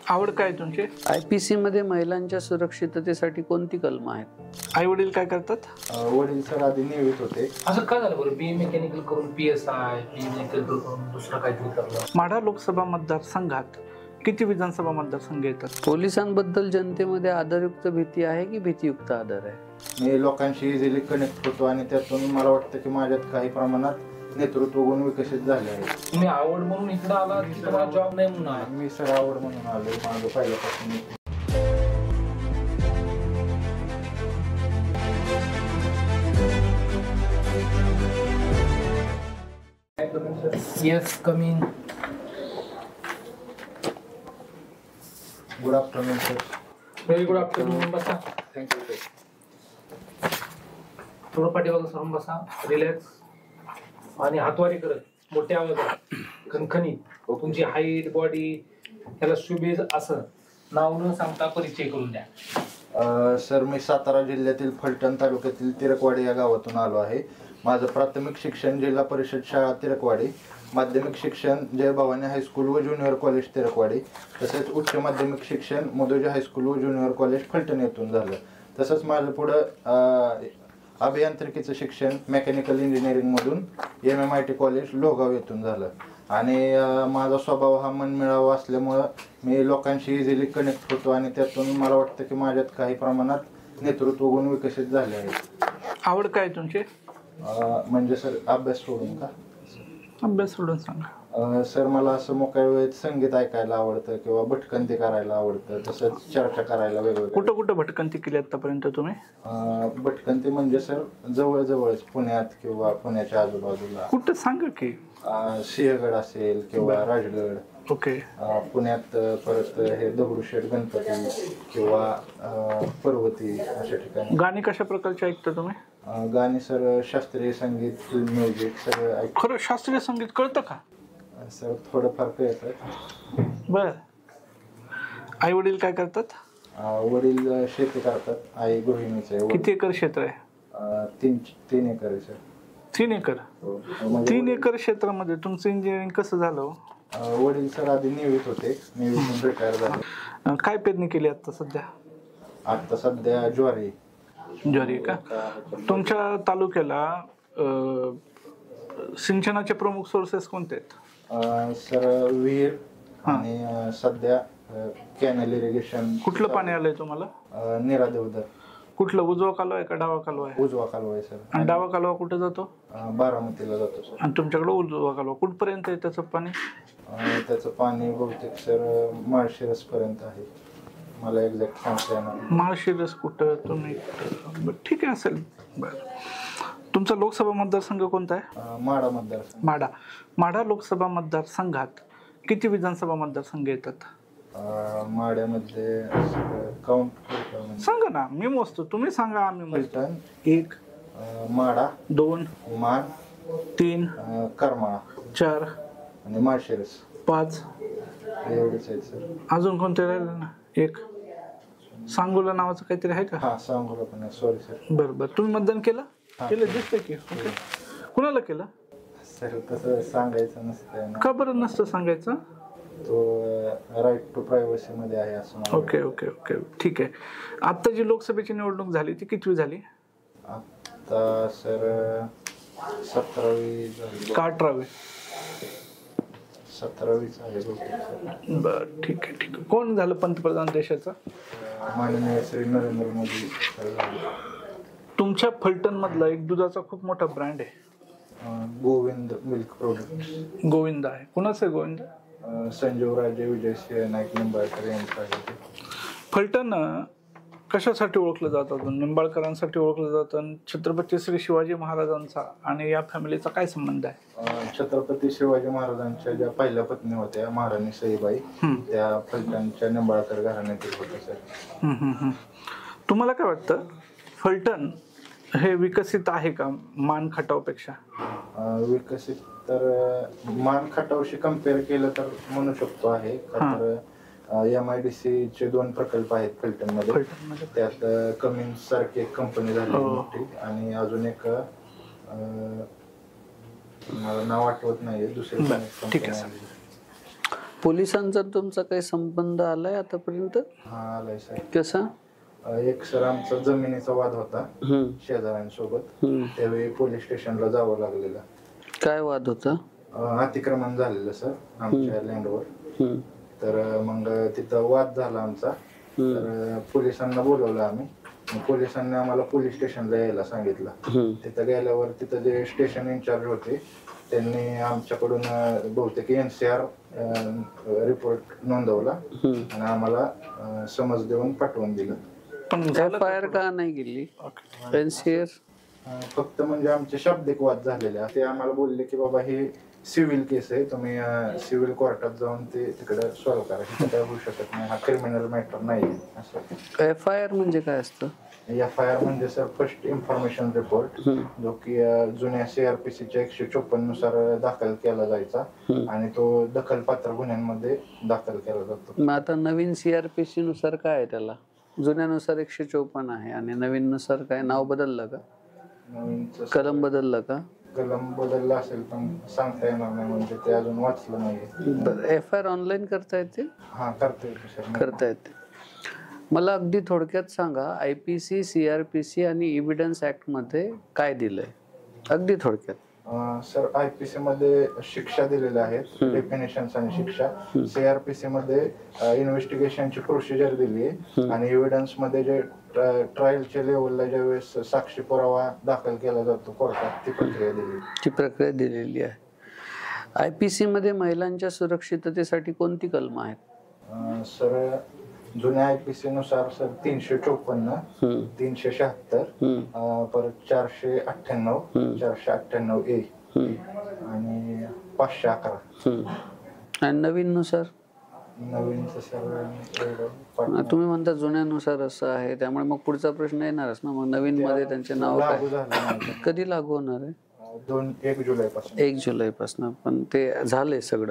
आवड काय तुमची? IPC मध्ये महिलांच्या सुरक्षिततेसाठी कोणती कलम आहेत? आई वडील काय करतात? वडील सर आधी नियमित होते. असं काय झालं बरं? BA मेकॅनिकल करून PSI, BA मेकॅनिकल करून दुसरं काहीतरी करलं. माढा लोकसभा मतदारसंघात किती विधानसभा मतदारसंघ येतात? पोलिसांबद्दल जनतेमध्ये आदरयुक्त भीती आहे की भीतीयुक्त आदर आहे? मी लोकांशी इझिली कनेक्ट होतो आणि त्यातून मला वाटतं की माझ्यात काही प्रमाणात नेतृत्व गुण विकसित झाले आहेत. तुम्ही आवड म्हणून इकडे आला, तुम्हाला जॉब नाही म्हणून आला. मी सर आवड म्हणून आलो. माझं पहिल्यापासून येस, कमी. Good afternoon sir. Very good afternoon. बसा. Thank you sir. थोडं पाठीमागं सरून बसा, रिलॅक्स आणि हातवारी करत मोठ्या आवाजात खणखणीत तुमची हाईट, बॉडी त्याला शुभेज असं नाव न सांगता परिचय करून द्या. सर मी सातारा जिल्ह्यातील फलटण तालुक्यातील तिरकवाडी या गावातून आलो आहे. माझं प्राथमिक शिक्षण जिल्हा परिषद शाळा तिरकवाडी, माध्यमिक शिक्षण जय भवानी हायस्कूल व ज्युनियर कॉलेज तिरकवाडी, तसेच उच्च माध्यमिक शिक्षण मधुजा हायस्कूल व ज्युनियर कॉलेज फलटण येथून झालं. तसंच माझं पुढं अभियांत्रिकीचं शिक्षण मेकॅनिकल इंजिनिअरिंगमधून MMIT कॉलेज लोहगाव येथून झालं. आणि माझा स्वभाव हा मनमिळावा असल्यामुळं मी लोकांशी इझिली कनेक्ट होतो आणि त्यातून मला वाटतं की माझ्यात काही प्रमाणात नेतृत्व गुण विकसित झाले आहेत. आवड काय तुमची? म्हणजे सर अभ्यास सोडून का? अभ्यास सोडून सांगा. सर मला असं मोकळ्या वेळेत संगीत ऐकायला आवडतं किंवा भटकंती करायला आवडतं, तसंच चर्चा करायला वेगवेगळं. कुठं कुठं भटकंती केली आतापर्यंत तुम्ही? भटकंती म्हणजे सर जवळच पुण्यात किंवा पुण्याच्या आजूबाजूला. कुठं सांगा की. सिंहगड असेल किंवा राजगड. ओके. पुण्यात परत हे दगडूशेठ गणपती किंवा पर्वती अशा ठिकाणी. गाणी कशा प्रकारची ऐकता तुम्ही? गाणी सर शास्त्रीय संगीत, फिल्म म्युझिक सगळं ऐकतो. खरं शास्त्रीय संगीत कळतं का? सर थोडंफार कळतं. बर. आई वडील काय करतात? वडील शेती करतात. आई गृहिणीच आहे. किती एकर क्षेत्र आहे? 3 एकर आहे सर. 3 एकर. 3 एकर क्षेत्रामध्ये तुमचं इंजिनिअरिंग कसं झालं? वडील सर आधी नियमित होते. नियमित रिटायर झाले. काय पेरणी केली आता सध्या? आता सध्या ज्वारी. ज्वारी का? तुमच्या तालुक्याला सिंचनाचे प्रमुख सोर्सेस कोणते आहेत? सर विहीर आणि सध्या कॅनल इरिगेशन. कुठलं पाणी आलंय तुम्हाला? निरा देवधर. कुठलं, उजवा कालवा आहे का डावा कालवा आहे? उजवा कालवा आहे सर. आणि डावा कालवा कुठे जातो? बारामतीला जातो सर. आणि तुमच्याकडे उजवा कालवा कुठपर्यंत आहे त्याचं पाणी? त्याचं पाणी बहुतेक सर माळशिरस पर्यंत आहे. मला एक्झॅक्ट सांगता येणार. माळशिरस कुठं तुम्ही? ठीक आहे, असेल. बरं. तुमचा लोकसभा मतदारसंघ कोणता आहे? माढा मतदारसंघ. माढा लोकसभा मतदारसंघात किती विधानसभा मतदारसंघ येतात? माढ्यामध्ये काउंट सांगा ना, मी मोजतो, तुम्ही सांगा. आम्ही फलटण 1, माढा 2, मान 3, करमाळा 4 आणि माळशिरस 5. एवढेच आहेत सर. अजून कोणते राहिले ना? 1 सांगोला नावाचं काहीतरी आहे का? हा सांगोला पण आहे. Sorry sir. बरं. तुम्ही मतदान केलं? दिसतंय की. ओके. कुणाला केलं? सर तसं सांगायचं नसतं. का बरं नसतं सांगायचं? तो राईट टू प्रायव्हसी मध्ये आहे असं. ओके ओके ओके, ठीक आहे. आता जी लोकसभेची निवडणूक झाली ती कितवी झाली? आता सर 17वी झाली. का 18वी? 17वीच आहे बहुतेक. बरं, ठीक आहे ठीक आहे. कोण झालं पंतप्रधान देशाचा? माननीय श्री नरेंद्र मोदी सर झाले. तुमच्या फलटण मधला एक दुधाचा खूप मोठा ब्रँड आहे, गोविंद मिल्क प्रोडक्ट. गोविंद आहे. कोणाचं आहे गोविंद? संजीव राजे, विजय नाईक निंबाळकर यांचं आहे. फलटण कशासाठी ओळखलं जातं? निंबाळकरांसाठी ओळखलं जातं. छत्रपती श्री शिवाजी महाराजांचा आणि या फॅमिलीचा काय संबंध आहे? छत्रपती शिवाजी महाराजांच्या ज्या पहिल्या पत्नी होत्या महाराणी सईबाई, त्या फलटणच्या निंबाळकर घराण्यातील होत्या सर. तुम्हाला काय वाटतं, फलटण हे विकसित आहे का मान खटावपेक्षा? विकसित तर मान खटावशी कम्पेअर केलं तर म्हणू शकतो आहे. MIDC चे 2 प्रकल्प आहेत फलटण मध्ये. त्यात कमिन्स सारखी एक कंपनी झाली मोठी आणि अजून एक मला नाव आठवत नाहीये दुसरी. ठीक आहे. पोलिसांचा तुमचा काही संबंध आलाय आतापर्यंत? हा आलाय सर. कसा? एक सर आमचा जमिनीचा वाद होता शेजाऱ्यांसोबत. त्यावेळी पोलीस स्टेशनला जावं लागलेलं. काय वाद होता? अतिक्रमण झालेलं सर आमच्या लँडवर. तर मग तिथं वाद झाला आमचा. तर पोलिसांना बोलवलं आम्ही. पोलिसांनी आम्हाला पोलीस स्टेशनला यायला सांगितलं. तिथं गेल्यावर तिथं जे स्टेशन इन्चार्ज होते त्यांनी आमच्याकडून बहुतेक NCR रिपोर्ट नोंदवला आणि आम्हाला समज देऊन पाठवून दिलं. पण FIR का नाही गेली? NCR फक्त म्हणजे आमचे शाब्दिक वाद झालेले. ते आम्हाला बोलले की बाबा हे सिव्हिल केस आहे, तुम्ही सिव्हिल कोर्टात जाऊन ते तिकडे सॉल्व्ह करा, हे काय होऊ शकत नाही, हा क्रिमिनल मॅटर नाही असं. FIR म्हणजे काय असतं? FIR म्हणजे सर फर्स्ट इन्फॉर्मेशन रिपोर्ट, जो की जुन्या CRPCच्या 154 नुसार दाखल केला जायचा आणि तो दखलपात्र गुन्ह्यांमध्ये दाखल केला जातो. मग आता नवीन CRPC नुसार काय आहे त्याला? जुन्यानुसार 154 आहे आणि नवीन नुसार काय नाव बदललं का? कलम बदललं का? कलम बदलला असेल पण सांगता येणार नाही, म्हणजे ते अजून वाचलं नाही. FIR ऑनलाईन करता येते? हा करता येते सर. करता येते. मला अगदी थोडक्यात सांगा, IPC, CRPC आणि एव्हिडन्स ऍक्ट मध्ये काय दिलंय? अगदी थोडक्यात. सर IPC मध्ये शिक्षा दिलेल्या आहेत, डेफिनेशन्स आणि शिक्षा. CRPC मध्ये इन्व्हेस्टिगेशनची प्रोसिजर दिली आहे आणि एव्हिडन्स मध्ये जे ट्रायलच्या लेवलला ज्यावेळेस साक्षी पुरावा दाखल केला जातो कोर्टात ती प्रक्रिया दिलेली आहे. IPC मध्ये महिलांच्या सुरक्षिततेसाठी कोणती कलम आहेत? सर जुन्या IPC नुसार सर 354, 376, परत 498, 498A आणि 511. आणि नवीन नुसार? नवीनचं सर तुम्ही म्हणता जुन्यानुसार असं आहे, त्यामुळे मग पुढचा प्रश्न येणारच ना, मग नवीन मध्ये त्यांचे नाव काय? कधी लागू होणार आहे? 1 जुलैपासून. 1 जुलैपासून. पण ते झालंय सगळं,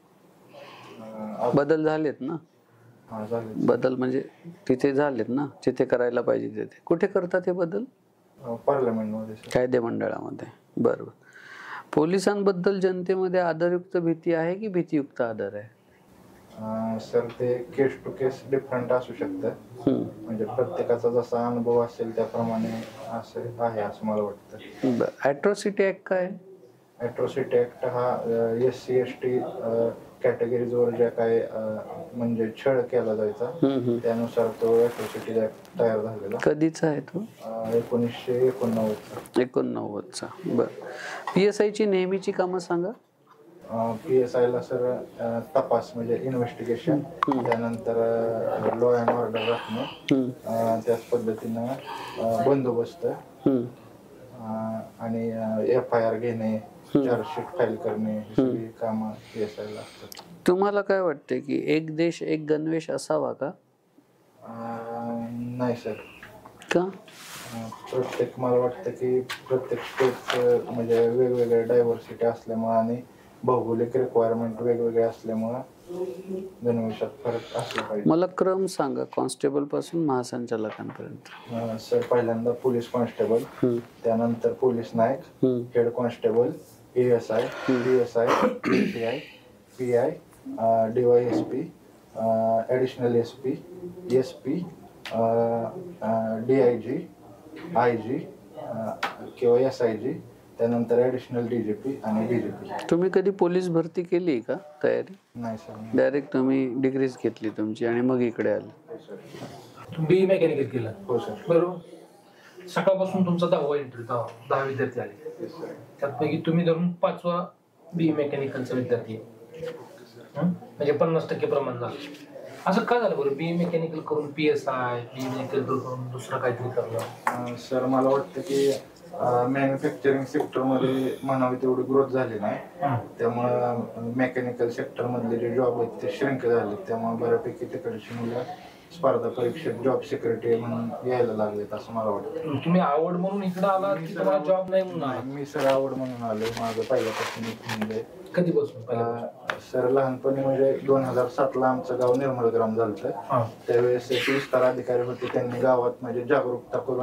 बदल झालेत ना? बदल म्हणजे तिथे झालेत ना, जिथे करायला पाहिजे तिथे. कुठे करतात हे बदल? पार्लमेंटमध्ये, कायदे मंडळामध्ये. बरोबर. पोलिसांबद्दल जनतेमध्ये आदरयुक्त भीती आहे की भीतीयुक्त आदर आहे? सर ते केस टू केस डिफरंट असू शकतं, म्हणजे प्रत्येकाचा जसा अनुभव असेल त्याप्रमाणे असं आहे असं मला वाटतं. ॲट्रॉसिटी ऍक्ट काय? ॲट्रॉसिटी ऍक्ट हा SC ST कॅटेगरीजवर ज्या काय म्हणजे छळ केला जायचा त्यानुसार तो ॲट्रॉसिटी ऍक्ट तयार झालेला. कधीचा आहे तो? 1989चा. 89चा. बर. PSI ची नेहमीची कामं सांगा. PSI ला सर तपास म्हणजे इन्व्हेस्टिगेशन, त्यानंतर लॉ अँड ऑर्डर राखणे, त्याच पद्धतीनं बंदोबस्त आणि FIR घेणे, चार्जशीट फाईल करणे, ही सगळी कामं PSI ला असतात. तुम्हाला काय वाटते की एक देश एक गणवेश असावा का? नाही सर. का? मला वाटतं की प्रत्येक स्टेट म्हणजे वेगवेगळे डायव्हर्सिटी असल्यामुळे आणि भौगोलिक रिक्वायरमेंट वेगवेगळे असल्यामुळे गणवेशात फरक असला पाहिजे. मला क्रम सांगा कॉन्स्टेबल पासून महासंचालकांपर्यंत. सर पहिल्यांदा पोलीस कॉन्स्टेबल, त्यानंतर पोलीस नायक, head constable, ASI, PSI, PTI, PI, DYSP, additional SP, SP, DIG, IG किंवा SIG, त्यानंतर ॲडिशनल DGP आणि DGP. तुम्ही कधी पोलीस भरती केली का तयारी? नाही सर. डायरेक्ट तुम्ही डिग्रीज घेतली तुमची आणि मग इकडे आले? तुम्ही BE मेकॅनिकल केलं? हो सर. बरोबर. सकाळपासून तुमचा 10वा इंटरव्ह्यू, 10 विद्यार्थी आले, त्यापैकी तुम्ही धरून 5वा BE मेकॅनिकलचा विद्यार्थी आहे. म्हणजे 50% प्रमाण झालं. असं का झालं बरं? BE मेकॅनिकल करून PSI, BE मेकॅनिकल करून दुसरं काहीतरी करणं? सर मला वाटतं की मॅन्युफॅक्चरिंग सेक्टरमध्ये म्हणावी तेवढी ग्रोथ झाली नाही, त्यामुळं मेकॅनिकल सेक्टरमधले जे जॉब आहेत ते श्रिंक झाले, त्यामुळे बऱ्यापैकी तिकडची मुलं स्पर्धा परीक्षेत जॉब सिक्युरिटी म्हणून यायला लागलेत असं मला वाटतं. तुम्ही आवड म्हणून इकडे आला की तुम्हाला जॉब नाही म्हणून आला? मी सर आवड म्हणून आलो. माझं पहिल्यापासून म्हणजे कधीपासून? सर लहानपणी म्हणजे 2007ला आमचं गाव निर्मल ग्राम झालं. त्यावेळेस एक विस्तार अधिकारी होते, त्यांनी गावात म्हणजे जागरूकता करून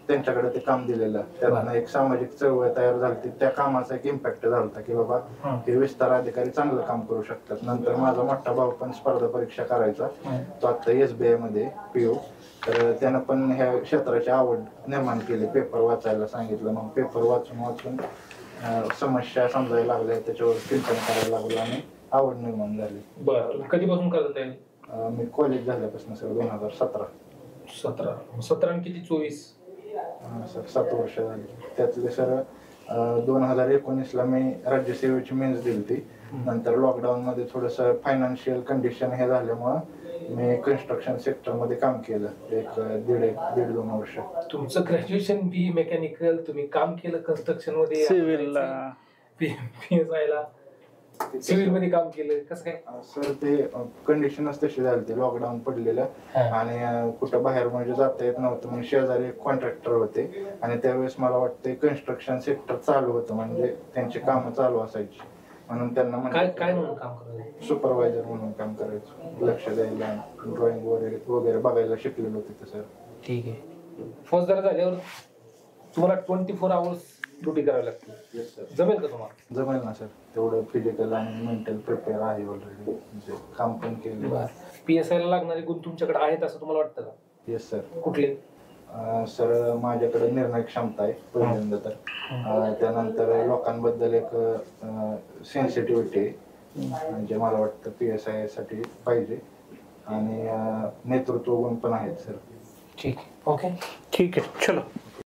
त्यांच्याकडे ते काम दिलेलं. त्यातनं एक सामाजिक चळवळ तयार झाली. त्या कामाचा एक इम्पॅक्ट झाला की बाबा हे विस्तार अधिकारी चांगलं काम करू शकतात. नंतर माझा मोठा भाऊ पण स्पर्धा परीक्षा करायचा, तो आता SBI मध्ये PO. तर त्यानं पण ह्या क्षेत्राची आवड निर्माण केली, पेपर वाचायला सांगितलं. मग पेपर वाचून वाचून समस्या समजायला लागल्या, त्याच्यावर चिंतन करायला लागलो आणि आवड निर्माण झाली. बरं, कधीपासून करत आहे? मी कॉलेज झाल्यापासून सर 2017. 17 आणि किती 24? सर 7 वर्ष झाली. त्यातले सर 2019ला मी राज्यसेवेची मेन्स दिली ती. नंतर लॉकडाऊन मध्ये थोडस फायनान्शियल कंडिशन हे झाल्यामुळं मी कन्स्ट्रक्शन सेक्टर मध्ये काम केलं एक दीड 2 वर्ष. तुमचं ग्रॅज्युएशन BE मेकॅनिकल, तुम्ही काम केलं कन्स्ट्रक्शन मध्ये, सिव्हिलला, PSI ला, सिव्हिल मध्ये काम केलं, कसं काय? सर ते कंडिशनच तशी झाली, ते लॉकडाऊन पडलेलं आणि कुठं बाहेर म्हणजे जाता येत नव्हतं. मग शेजारी कॉन्ट्रॅक्टर होते आणि त्यावेळेस मला वाटतं कन्स्ट्रक्शन सेक्टर चालू होतं, म्हणजे त्यांची कामं चालू असायची. म्हणून त्यांना काय म्हणून काम करायचं? सुपरवायझर म्हणून काम करायचं, लक्ष द्यायला, ड्रॉइंग वगैरे बघायला शिकलेलो तिथं सर. ठीक आहे. फौजदार झाल्यावर तुम्हाला 24 आवर्स ड्युटी करावी लागते, जमेल का तुम्हाला? जमेल ना सर, तेवढं फिजिकल आणि मेंटल प्रिपेअर आहे ऑलरेडी, म्हणजे काम पण केलं. PSI ला लागणारे गुण तुमच्याकडे आहेत असं तुम्हाला वाटतं का? Yes sir. कुठले? सर माझ्याकडे निर्णय क्षमता आहे पहिल्यांदा तर. त्यानंतर लोकांबद्दल एक सेन्सिटिव्हिटी आहे, म्हणजे मला वाटतं PSI साठी पाहिजे. आणि नेतृत्व गुण पण आहेत सर. ठीक, ओके, ठीक आहे, चलो.